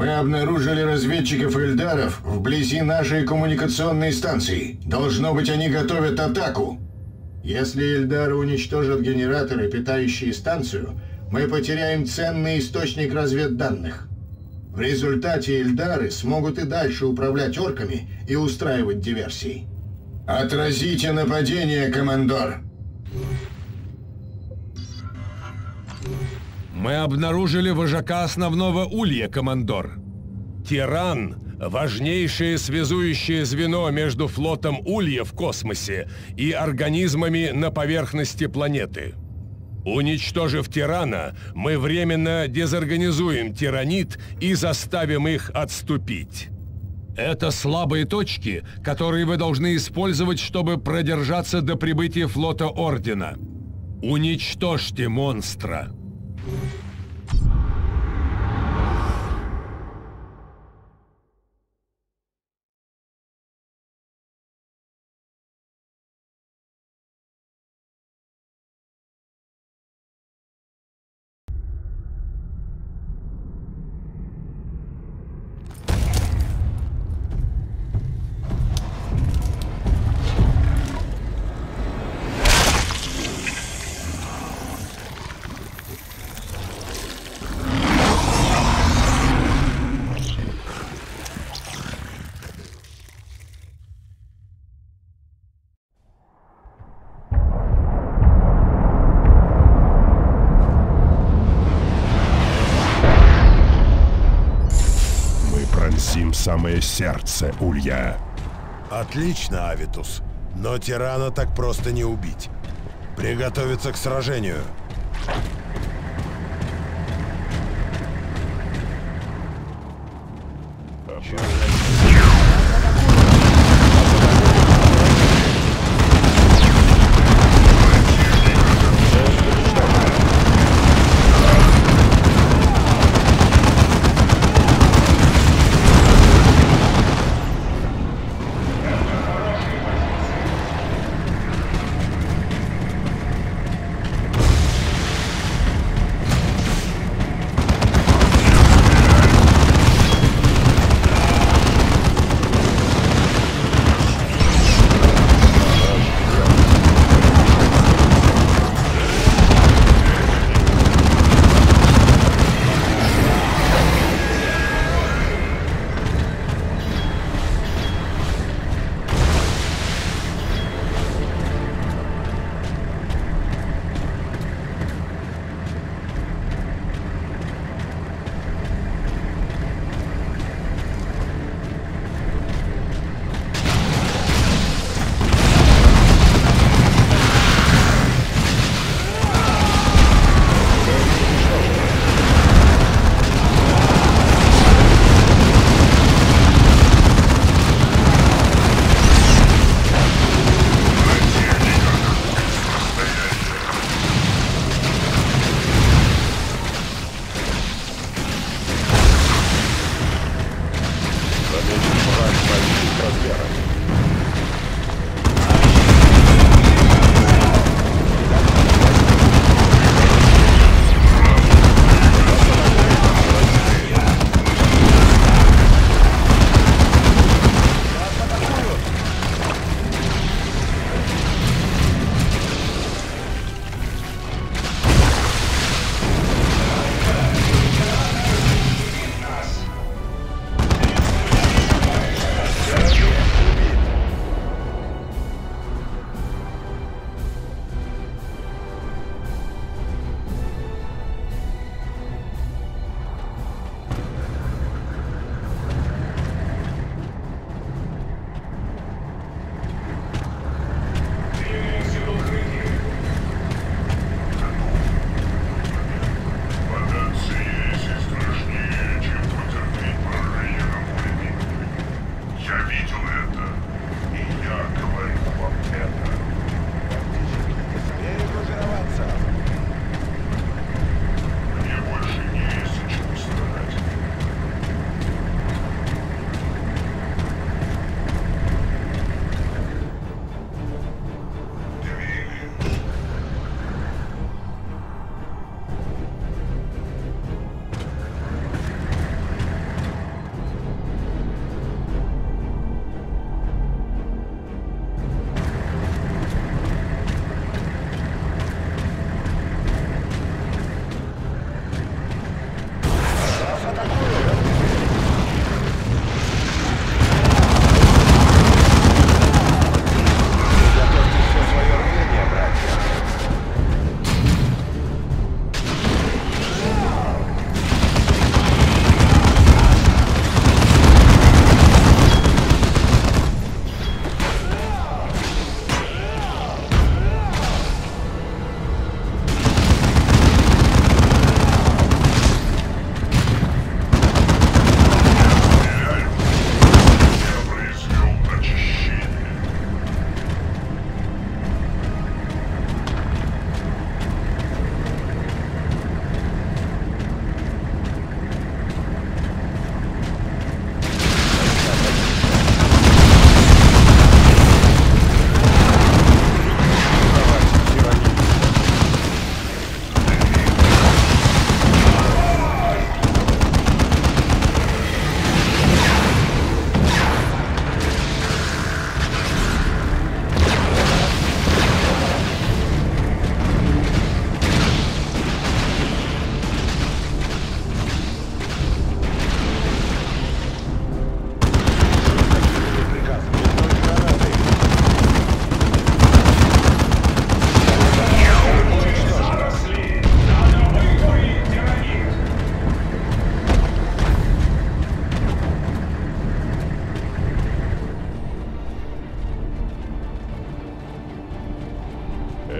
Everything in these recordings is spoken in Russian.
Мы обнаружили разведчиков Эльдаров вблизи нашей коммуникационной станции. Должно быть, они готовят атаку. Если Эльдары уничтожат генераторы, питающие станцию, мы потеряем ценный источник разведданных. В результате Эльдары смогут и дальше управлять орками и устраивать диверсии. Отразите нападение, командор! Мы обнаружили вожака основного улья, командор. Тиран — важнейшее связующее звено между флотом улья в космосе и организмами на поверхности планеты. Уничтожив Тирана, мы временно дезорганизуем Тиранит и заставим их отступить. Это слабые точки, которые вы должны использовать, чтобы продержаться до прибытия флота Ордена. Уничтожьте монстра. Самое сердце улья. Отлично, Авитус. Но тирана так просто не убить. Приготовиться к сражению.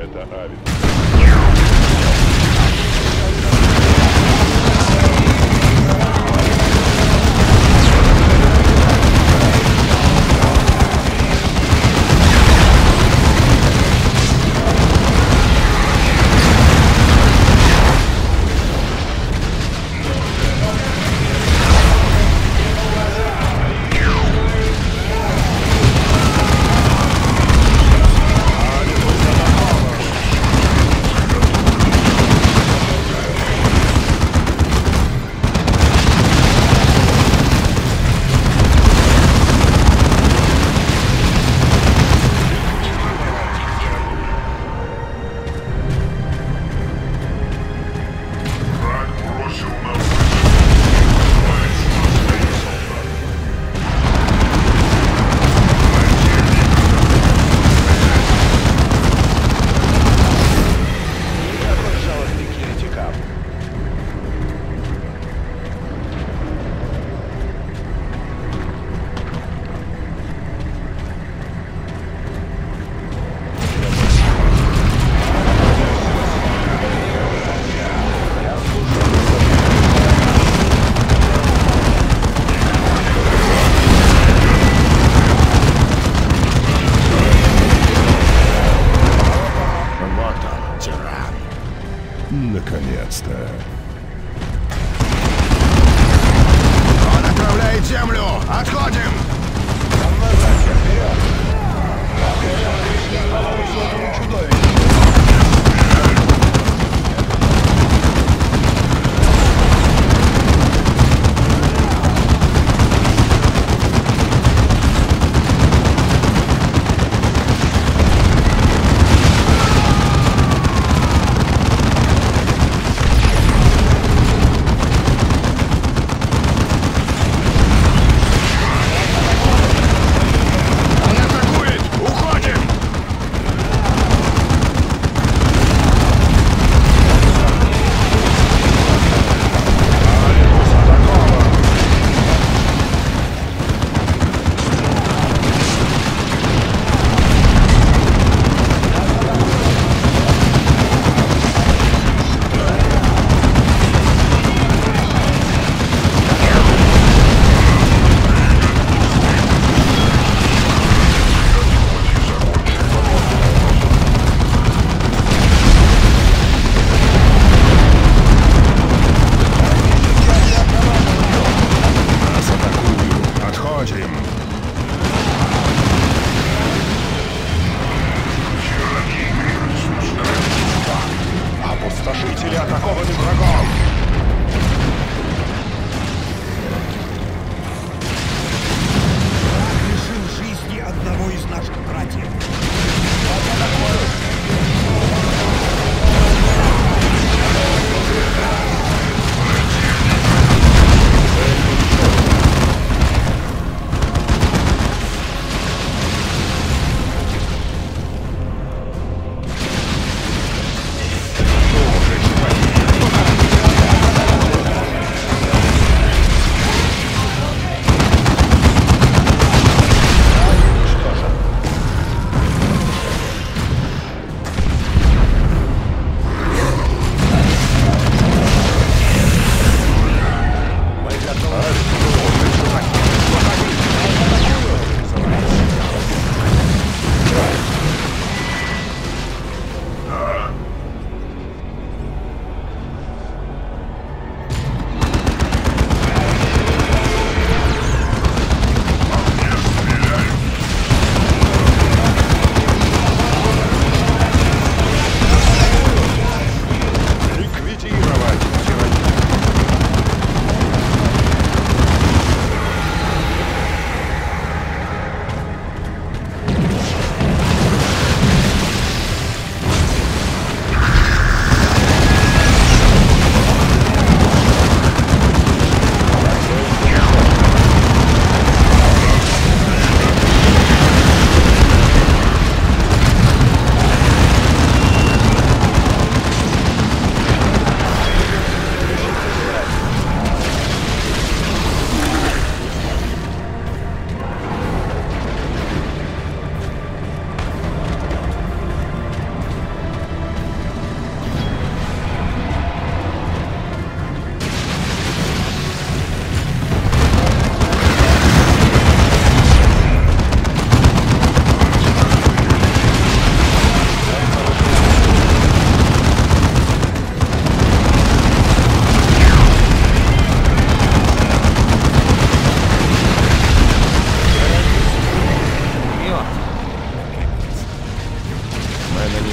Это Авитус. Наконец-то. Он отправляет землю! Отходим!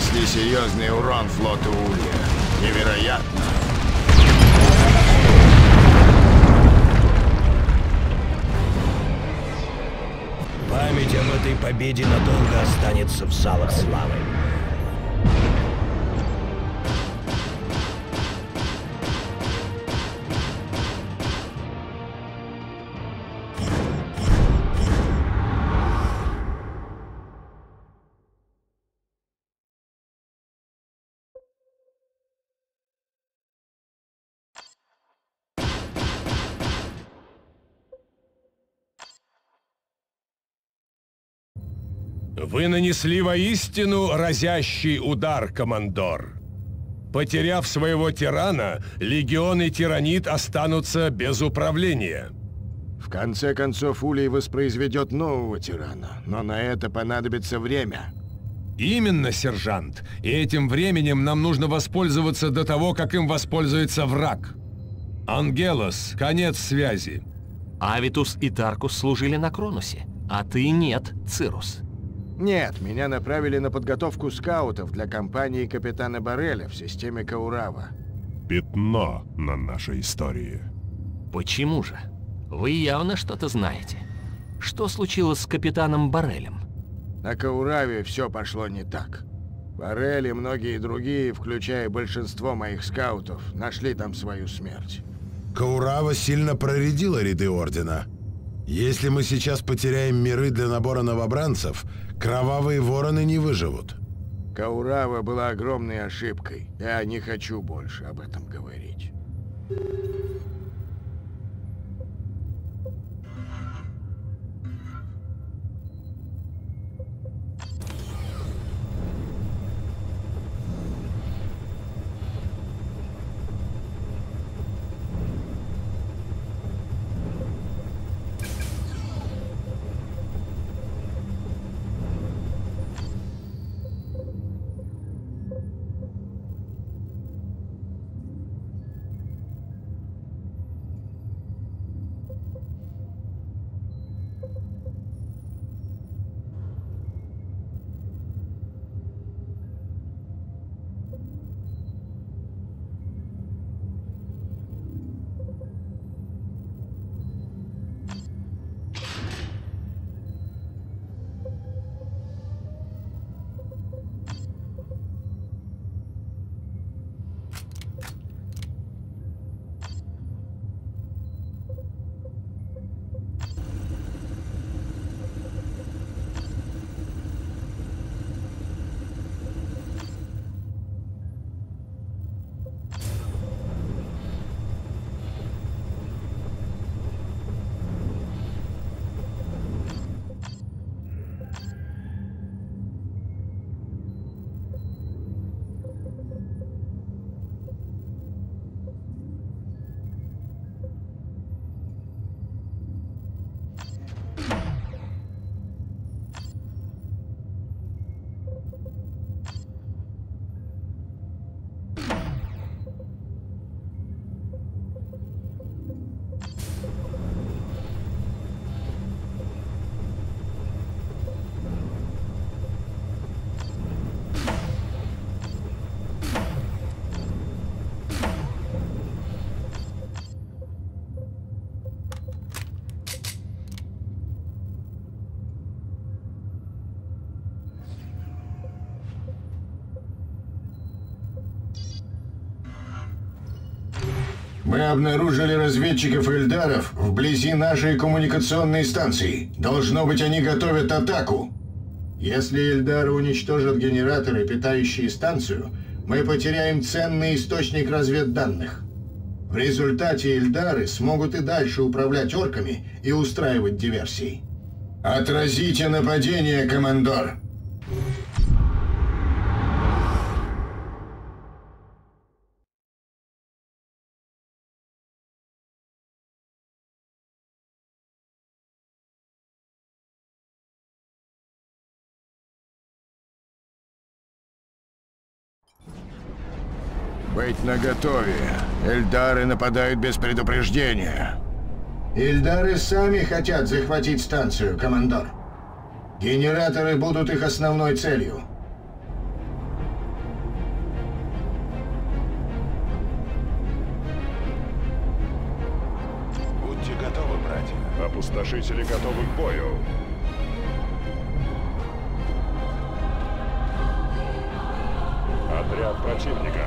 нанесли серьезный урон флоту Улья. Невероятно. Память об этой победе надолго останется в залах славы. Вы нанесли воистину разящий удар, командор. Потеряв своего тирана, легион и тиранит останутся без управления. В конце концов, Улей воспроизведет нового тирана, но на это понадобится время. Именно, сержант. И этим временем нам нужно воспользоваться до того, как им воспользуется враг. Ангелос, конец связи. Авитус и Таркус служили на Кронусе, а ты нет, Цирус. Нет, меня направили на подготовку скаутов для кампании капитана Барреля в системе Каурава. Пятно на нашей истории. Почему же? Вы явно что-то знаете. Что случилось с капитаном Баррелем? На Каураве все пошло не так. Баррель и многие другие, включая большинство моих скаутов, нашли там свою смерть. Каурава сильно проредила ряды Ордена. Если мы сейчас потеряем миры для набора новобранцев, кровавые вороны не выживут. Каурава была огромной ошибкой. Я не хочу больше об этом говорить. Мы обнаружили разведчиков Эльдаров вблизи нашей коммуникационной станции. Должно быть, они готовят атаку. Если Эльдары уничтожат генераторы, питающие станцию, мы потеряем ценный источник разведданных. В результате Эльдары смогут и дальше управлять орками и устраивать диверсии. Отразите нападение, командор! Быть наготове. Эльдары нападают без предупреждения. Эльдары сами хотят захватить станцию, командор. Генераторы будут их основной целью. Опустошители готовы к бою. Отряд противника.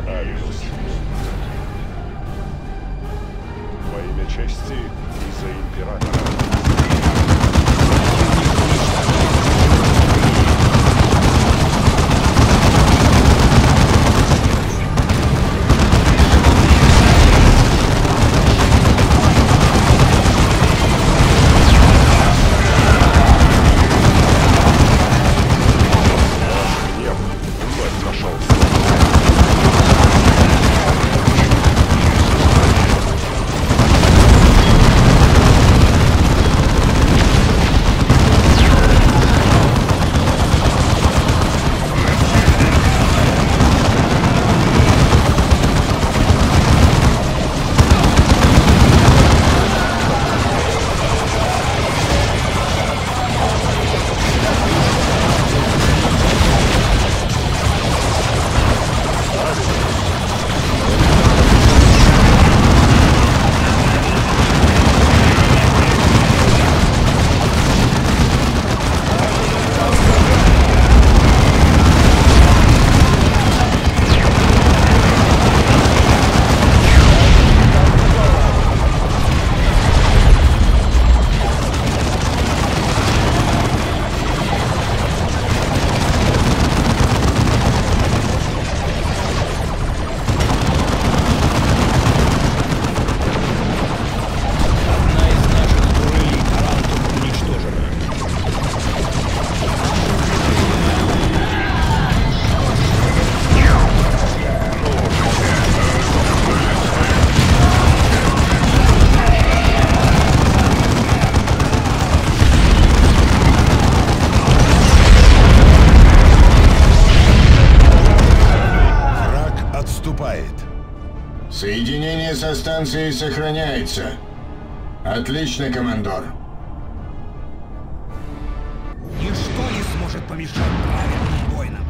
Авиус. Во имя чести и за императора. Соединение со станцией сохраняется. Отлично, командор. Ничто не сможет помешать правильным войнам.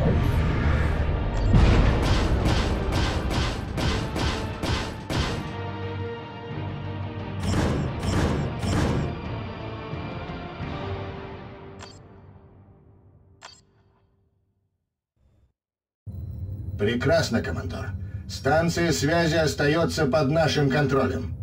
Прекрасно, командор. Станция связи остается под нашим контролем.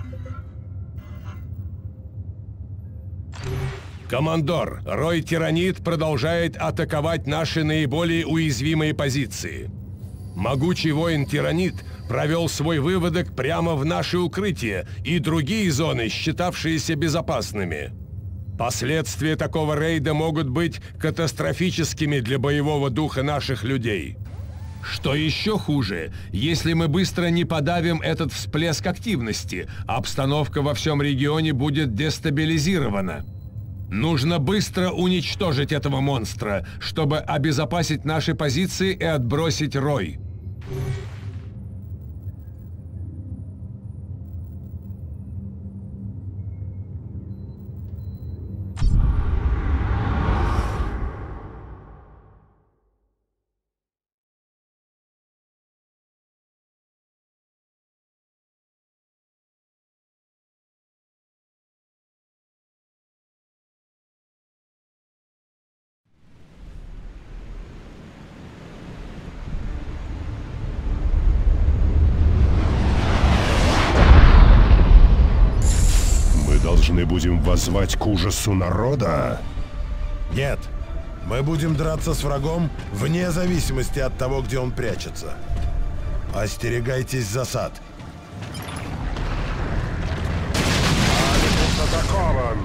Командор, Рой Тиранит продолжает атаковать наши наиболее уязвимые позиции. Могучий воин Тиранит провел свой выводок прямо в наши укрытия и другие зоны, считавшиеся безопасными. Последствия такого рейда могут быть катастрофическими для боевого духа наших людей. Что еще хуже, если мы быстро не подавим этот всплеск активности, обстановка во всем регионе будет дестабилизирована. Нужно быстро уничтожить этого монстра, чтобы обезопасить наши позиции и отбросить Рой. Должны будем воззвать к ужасу народа? Нет. Мы будем драться с врагом вне зависимости от того, где он прячется. Остерегайтесь засад. Альбус атакован!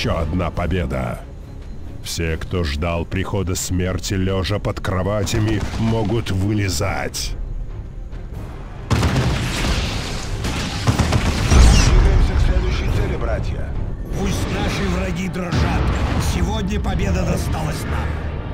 еще одна победа. Все, кто ждал прихода смерти лежа под кроватями, могут вылезать. Двигаемся к следующей цели, братья. Пусть наши враги дрожат. Сегодня победа досталась нам.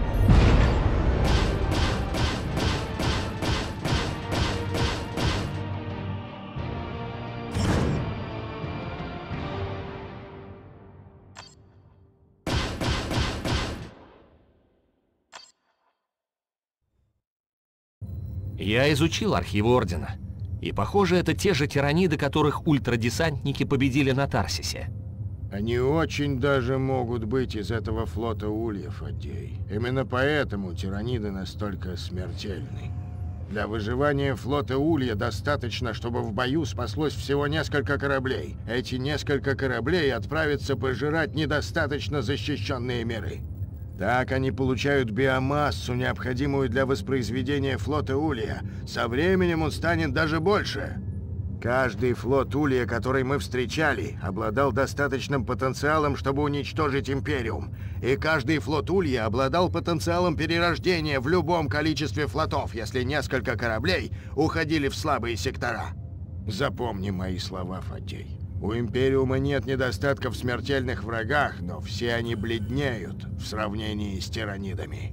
Я изучил архивы Ордена. И, похоже, это те же тираниды, которых ультрадесантники победили на Тарсисе. Они очень даже могут быть из этого флота ульев, Аддей. Именно поэтому тираниды настолько смертельны. Для выживания флота Улья достаточно, чтобы в бою спаслось всего несколько кораблей. Эти несколько кораблей отправятся пожирать недостаточно защищенные миры. Так они получают биомассу, необходимую для воспроизведения флота Улья. Со временем он станет даже больше. Каждый флот Улья, который мы встречали, обладал достаточным потенциалом, чтобы уничтожить Империум. И каждый флот Улья обладал потенциалом перерождения в любом количестве флотов, если несколько кораблей уходили в слабые сектора. Запомни мои слова, Фаддей. У Империума нет недостатков в смертельных врагах, но все они бледнеют в сравнении с тиранидами.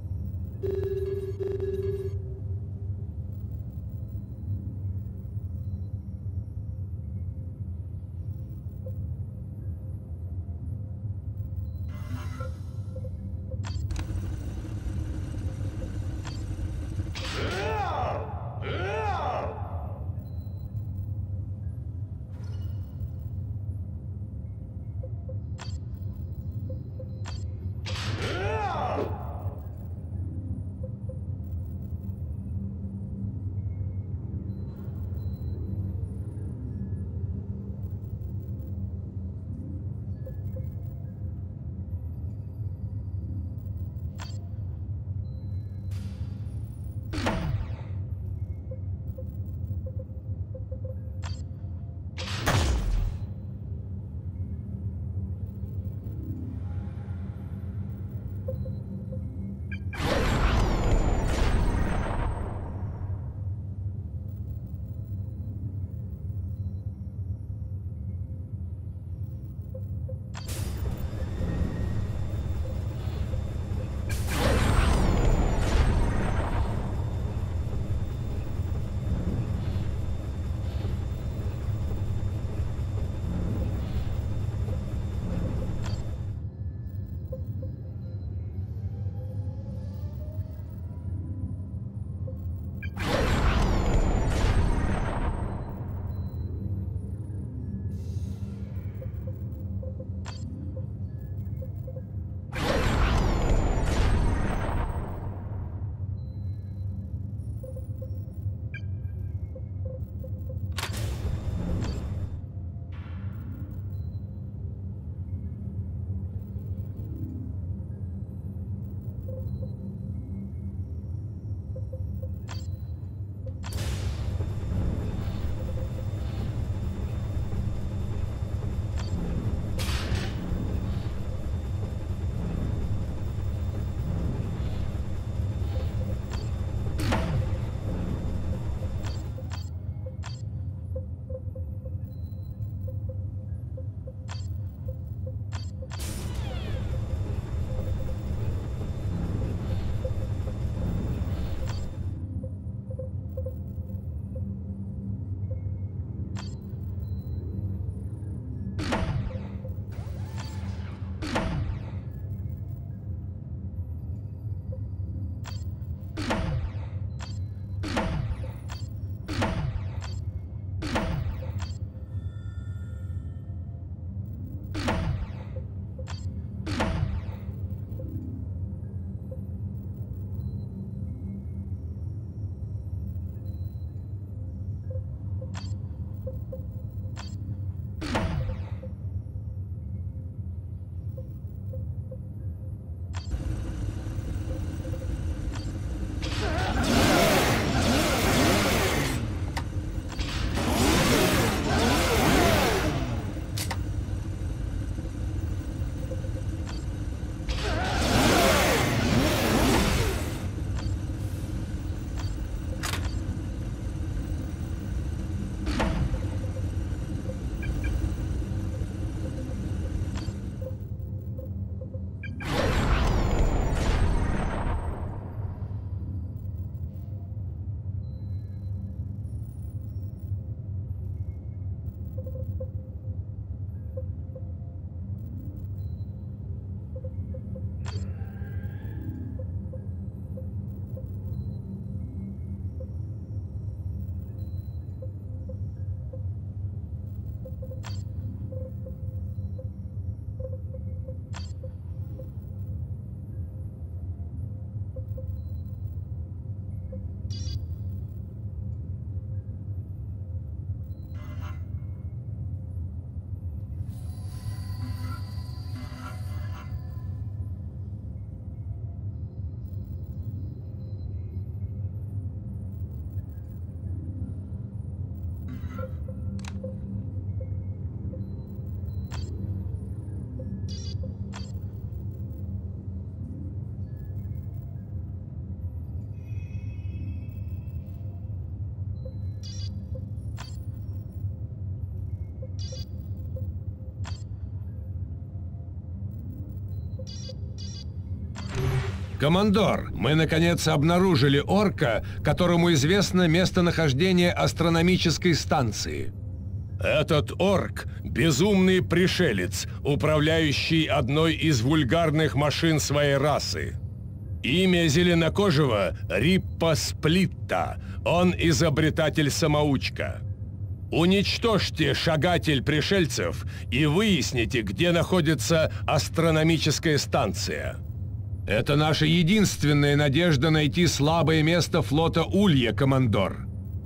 Командор, мы наконец обнаружили орка, которому известно местонахождение астрономической станции. Этот орк – безумный пришелец, управляющий одной из вульгарных машин своей расы. Имя зеленокожего – Риппа Сплитта. Он изобретатель-самоучка. Уничтожьте шагатель пришельцев и выясните, где находится астрономическая станция. Это наша единственная надежда найти слабое место флота Улья, командор.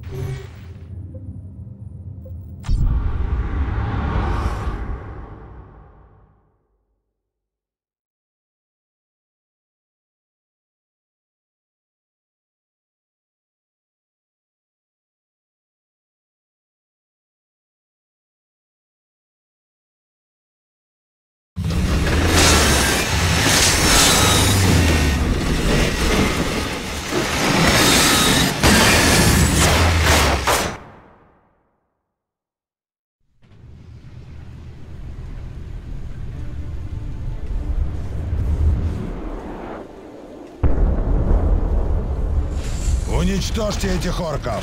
Уничтожьте этих орков!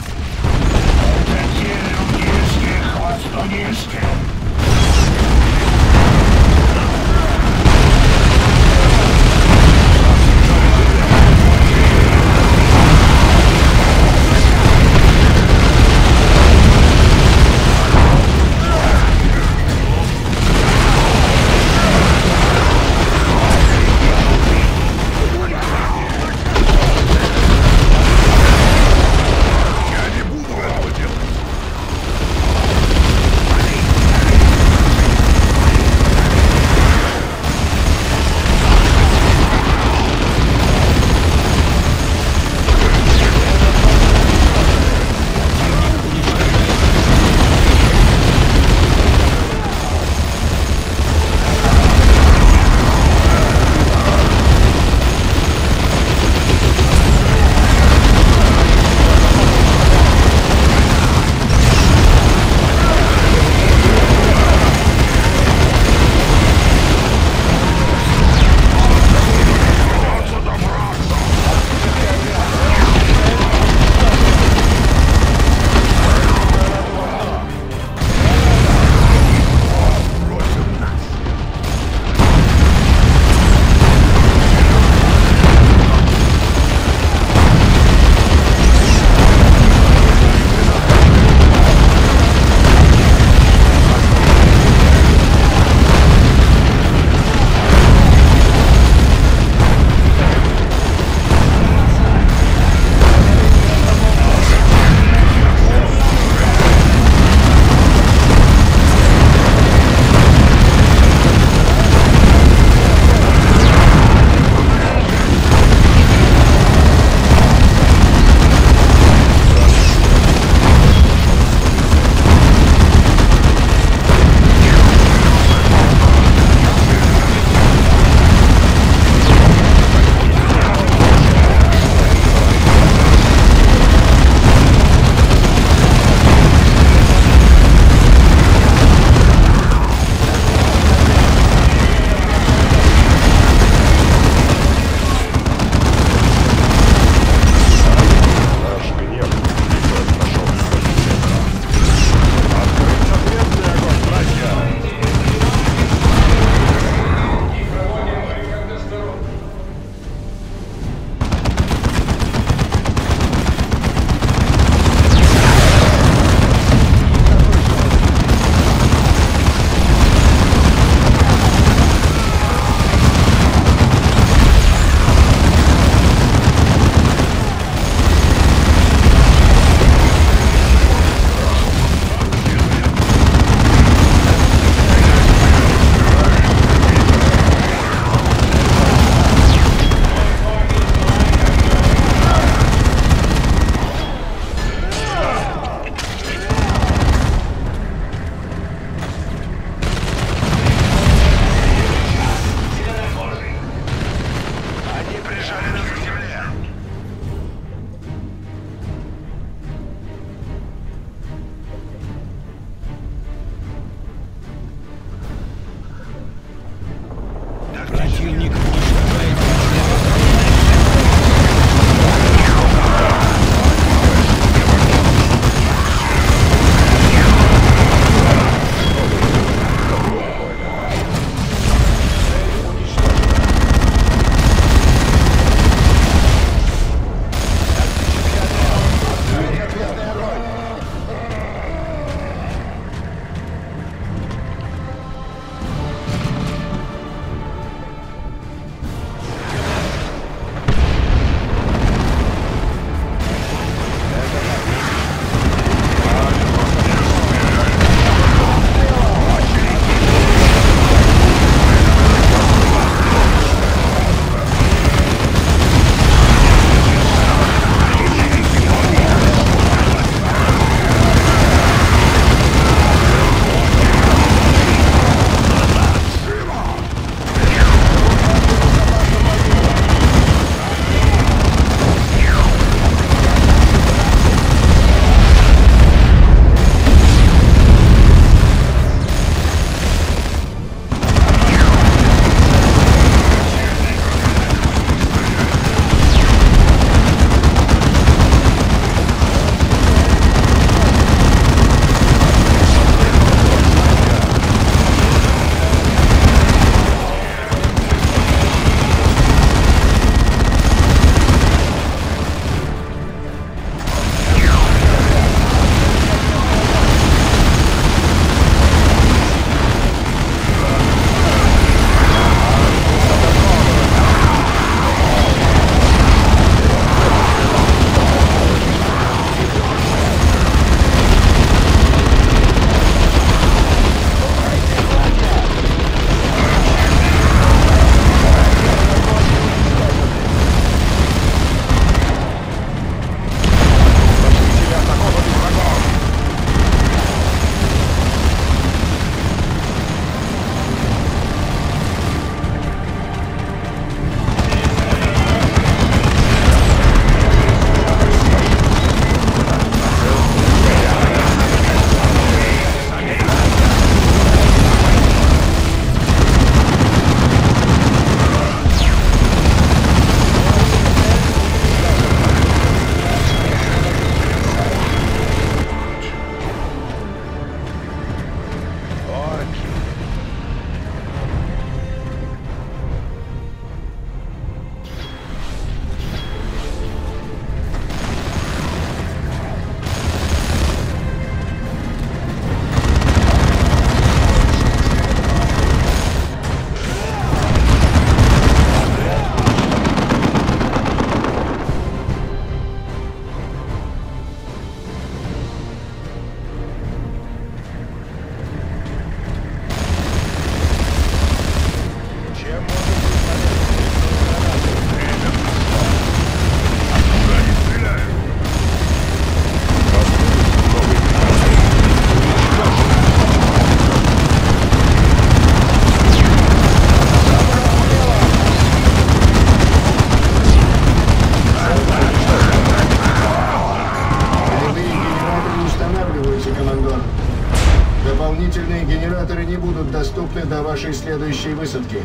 дополнительные генераторы не будут доступны до вашей следующей высадки.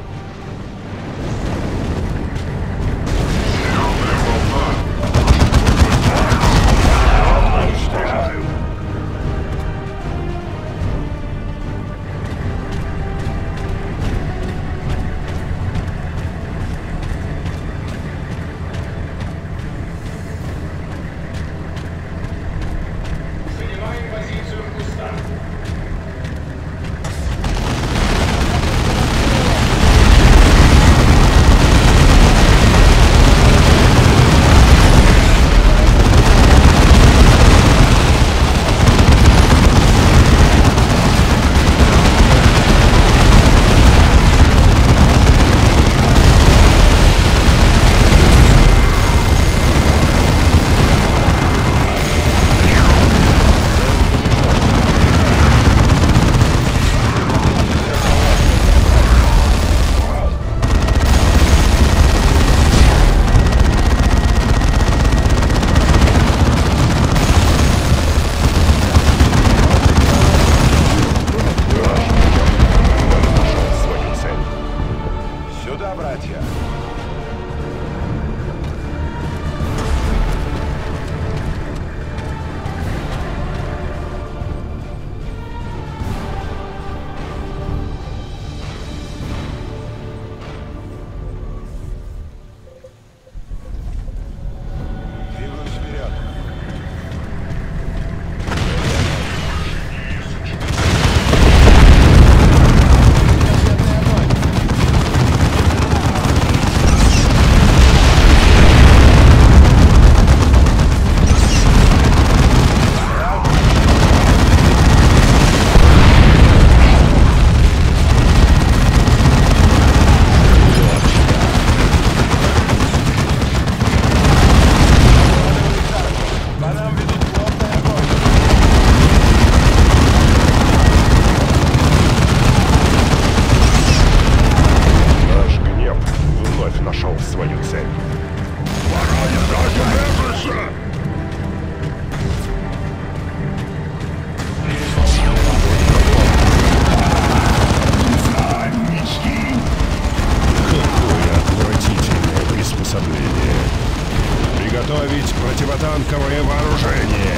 Приготовить противотанковое вооружение.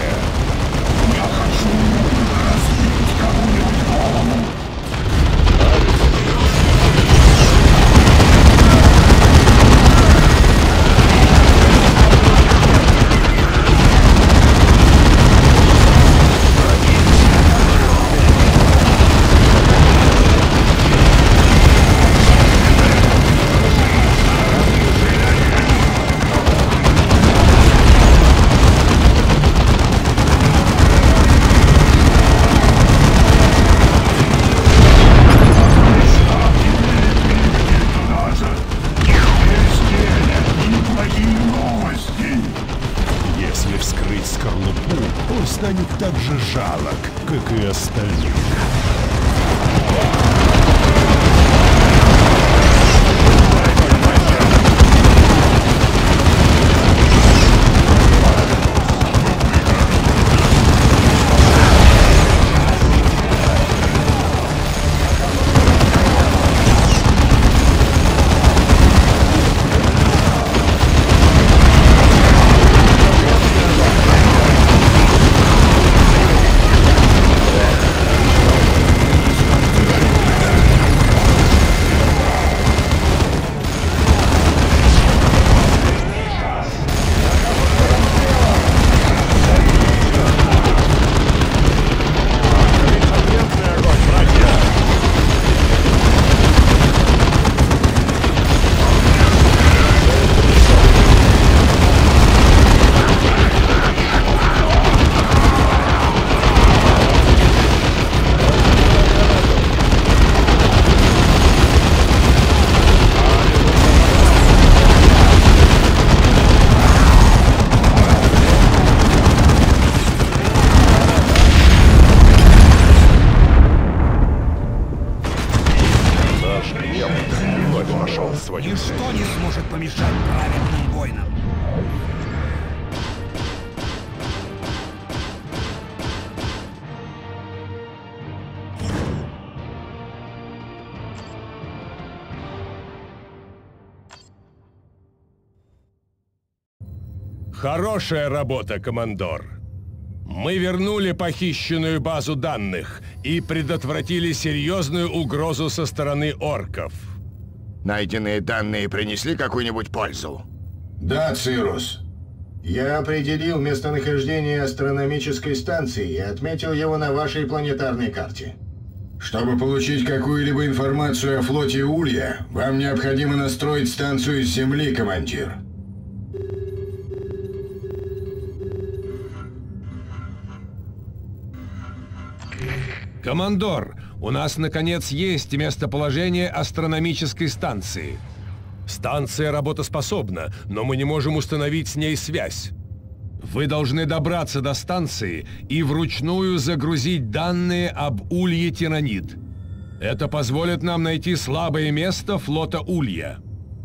Я хочу разбить кому-нибудь голову. Если вскрыть скорлупу, он станет так же жалок, как и остальные. Хорошая работа, командор. Мы вернули похищенную базу данных и предотвратили серьезную угрозу со стороны орков. Найденные данные принесли какую-нибудь пользу? Да, Цирус. Я определил местонахождение астрономической станции и отметил его на вашей планетарной карте. Чтобы получить какую-либо информацию о флоте Улья, вам необходимо настроить станцию с Земли, командир. Командор, у нас, наконец, есть местоположение астрономической станции. Станция работоспособна, но мы не можем установить с ней связь. Вы должны добраться до станции и вручную загрузить данные об Улье Тиранид. Это позволит нам найти слабое место флота Улья.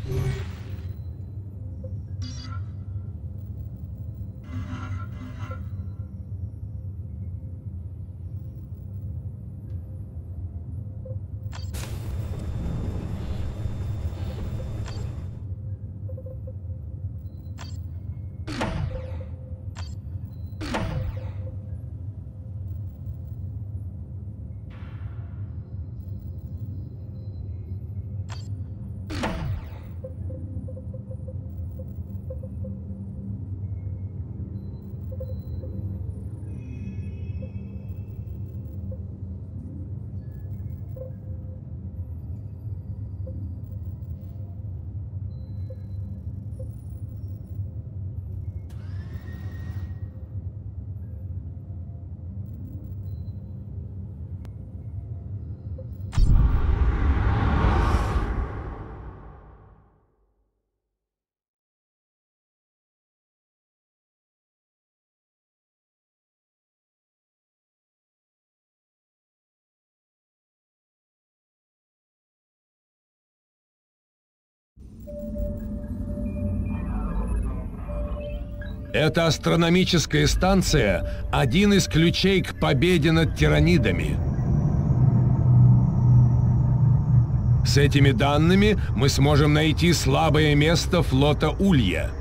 Эта астрономическая станция – один из ключей к победе над тиранидами. С этими данными мы сможем найти слабое место флота Улья.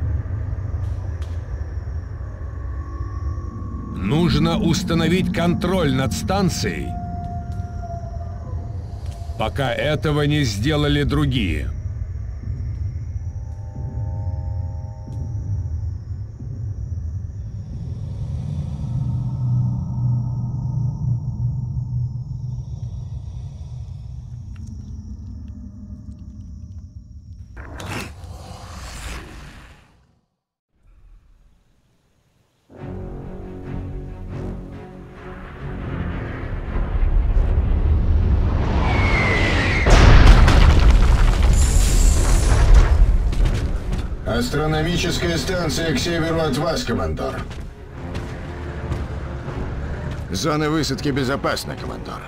Нужно установить контроль над станцией, пока этого не сделали другие. Астрономическая станция к северу от вас, командор. Зона высадки безопасна, командор.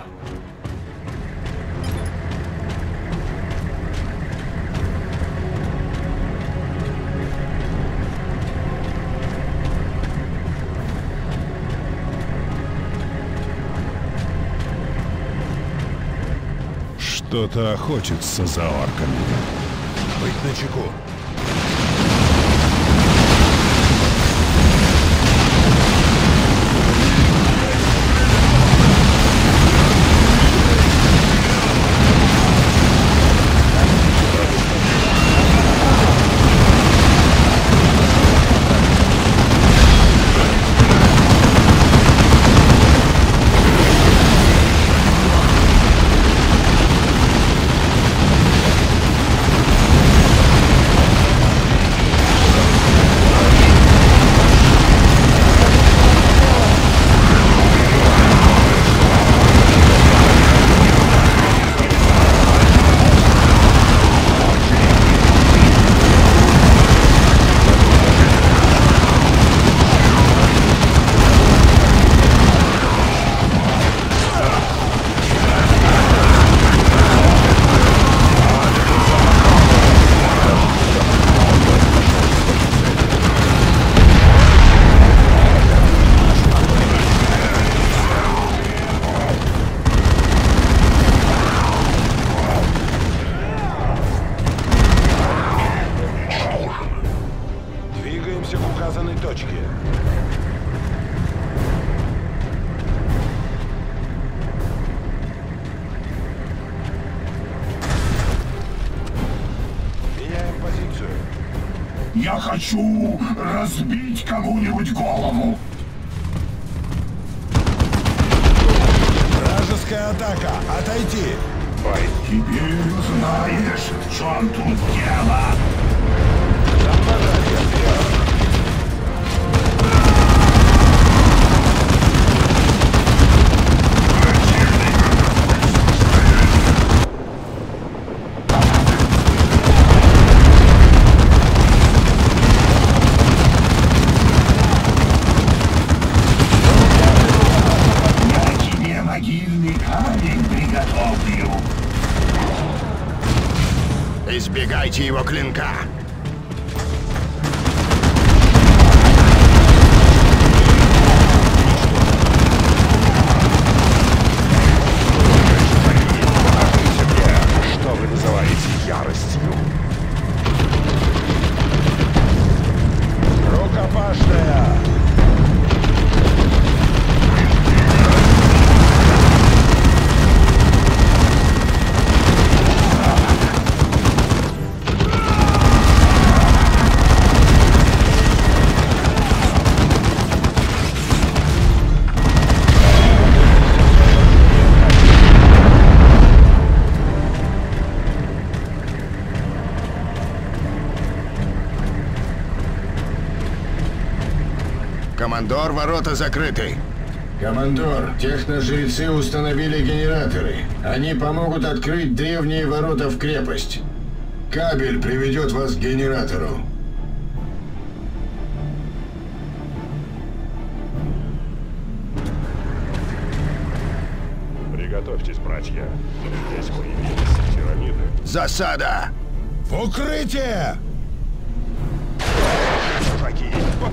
Что-то охотится за орками. Быть начеку. хочу разбить кому-нибудь голову. Вражеская атака! Отойти! Теперь знаешь, в чем тут дело. Могильный камень приготовлю. Избегайте его клинка. Что вы называете яростью? Рукопашная! Командор, ворота закрыты. Командор, техножрецы установили генераторы. Они помогут открыть древние ворота в крепость. Кабель приведет вас к генератору. Приготовьтесь, братья. Здесь появились тираниды. Засада! В укрытие! Чужаки!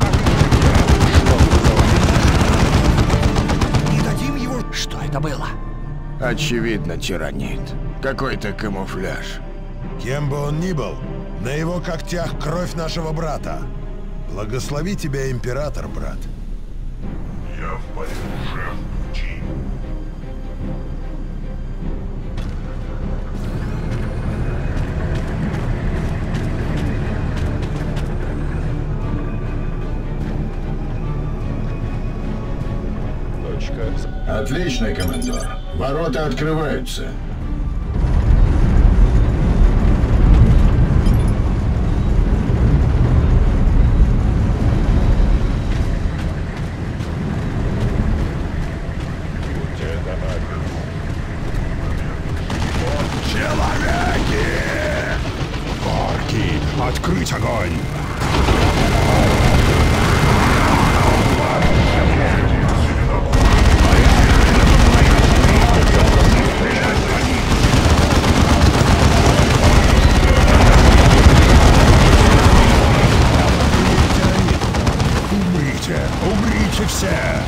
Не дадим его... Что это было? Очевидно, тиранит. Какой-то камуфляж. Кем бы он ни был, на его когтях кровь нашего брата. Благослови тебя, император, брат. Я в бою уже в пути. Отлично, командор. Ворота открываются. Человеки! Орки! Открыть огонь! Умрите все!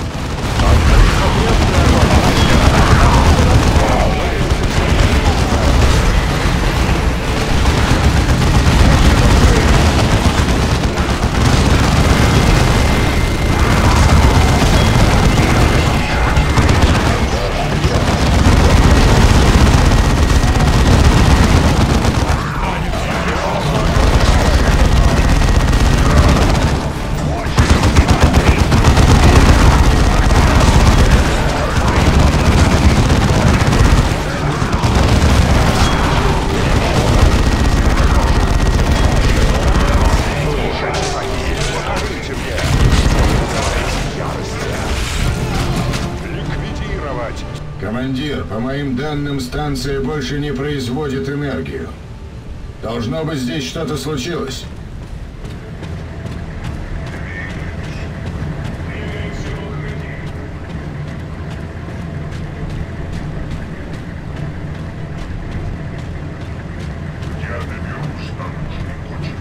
Командир, по моим данным, станция больше не производит энергию. Должно быть, здесь что-то случилось. Я доберусь до нужной точки.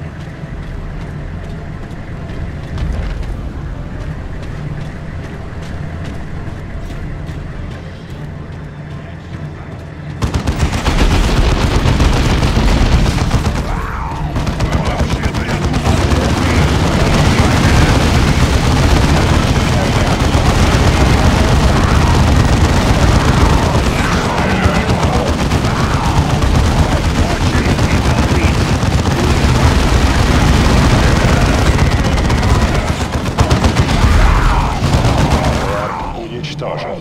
уничтожен.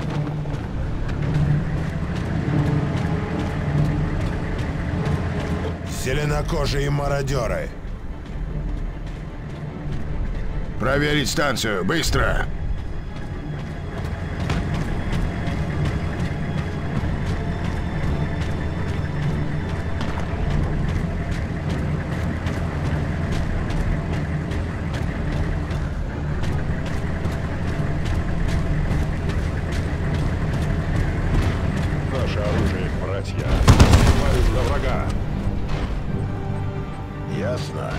Зеленокожие мародеры. Проверить станцию, быстро! Наше оружие, братья. Убивают на врага. Ясно.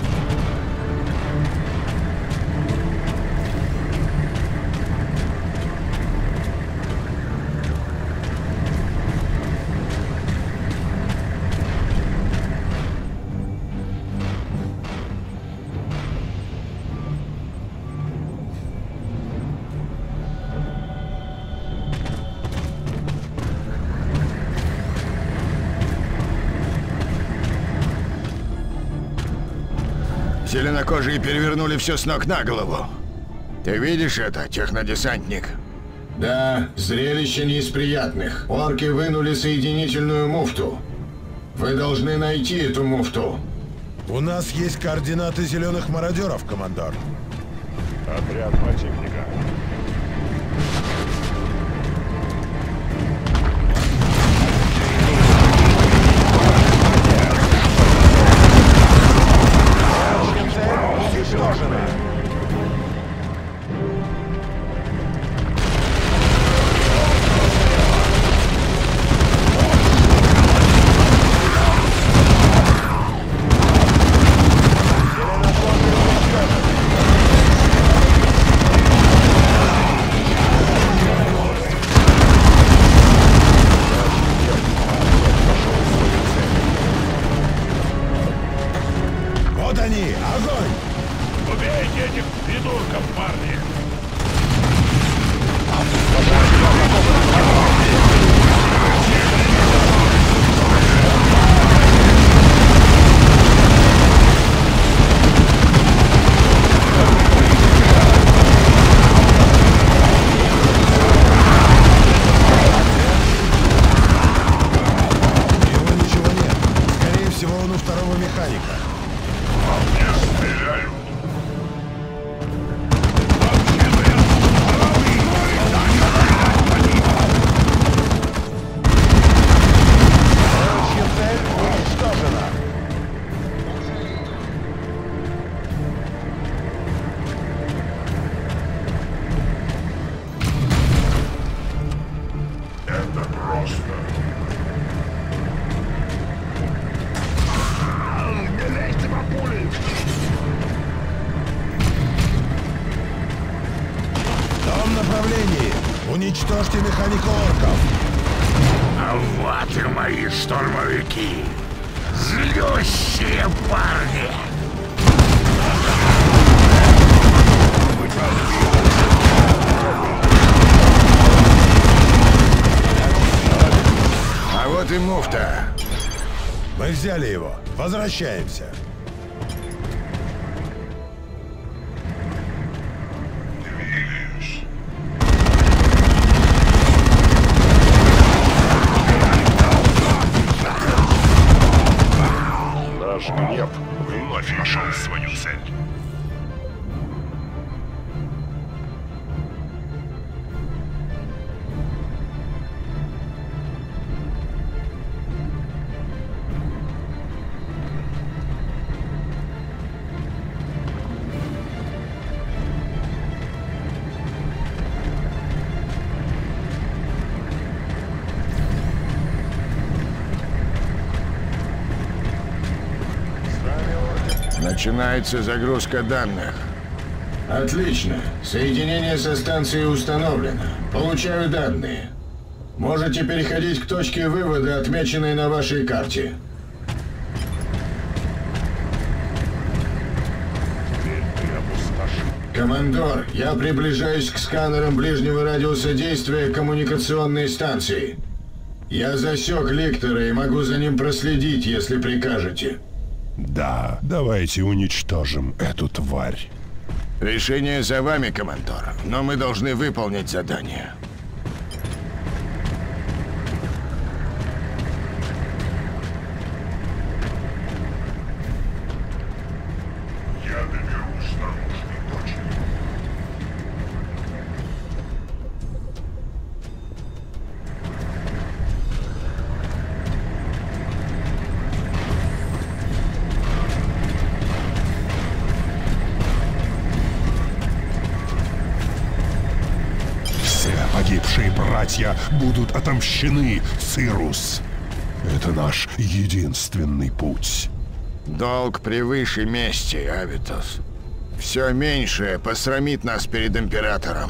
Зеленокожие перевернули все с ног на голову. Ты видишь это, технодесантник? Да, зрелище не из приятных. Орки вынули соединительную муфту. Вы должны найти эту муфту. У нас есть координаты зеленых мародеров, командор. Отряд противника. Вот они! Огонь! Убейте этих придурков, парни! Его ничего нет. Скорее всего, он у второго механика. Не стреляют. Это просто. Не лезьте, бабули! В том направлении! Уничтожьте механику орков! А вот и мои штурмовики! Злющие парни! А вот и муфта. Мы взяли его. Возвращаемся. Двигаюсь. Наш гнев вновь нашел свою цель. Начинается загрузка данных. Отлично. Соединение со станцией установлено. Получаю данные. Можете переходить к точке вывода, отмеченной на вашей карте. Теперь ты опустошен. Командор, я приближаюсь к сканерам ближнего радиуса действия коммуникационной станции. Я засек ликтора и могу за ним проследить, если прикажете. Да, давайте уничтожим эту тварь. Решение за вами, командор, но мы должны выполнить задание. Я доберусь до нужной точки. Все погибшие братья будут отомщены, Цирус. Это наш единственный путь. Долг превыше мести, Авитос. Все меньшее посрамит нас перед Императором.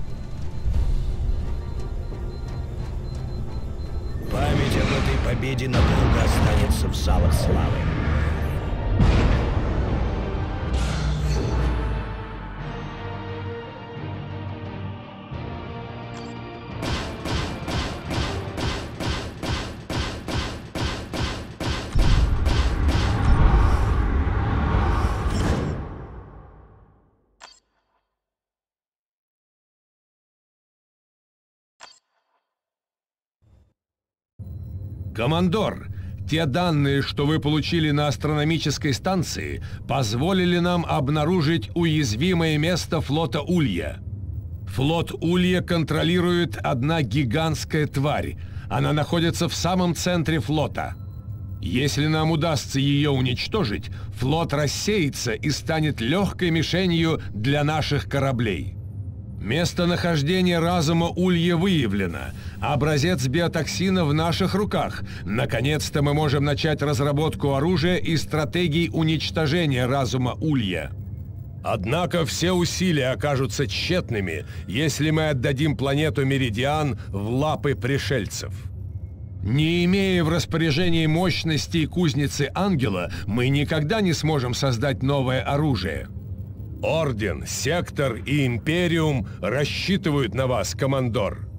Память об этой победе надолго останется в залах славы. Командор, те данные, что вы получили на астрономической станции, позволили нам обнаружить уязвимое место флота Улья. Флот Улья контролирует одна гигантская тварь. Она находится в самом центре флота. Если нам удастся ее уничтожить, флот рассеется и станет легкой мишенью для наших кораблей. Местонахождение разума Улья выявлено. Образец биотоксина в наших руках. Наконец-то мы можем начать разработку оружия и стратегий уничтожения разума Улья. Однако все усилия окажутся тщетными, если мы отдадим планету Меридиан в лапы пришельцев. Не имея в распоряжении мощностей кузницы Ангела, мы никогда не сможем создать новое оружие. Орден, Сектор и Империум рассчитывают на вас, командор.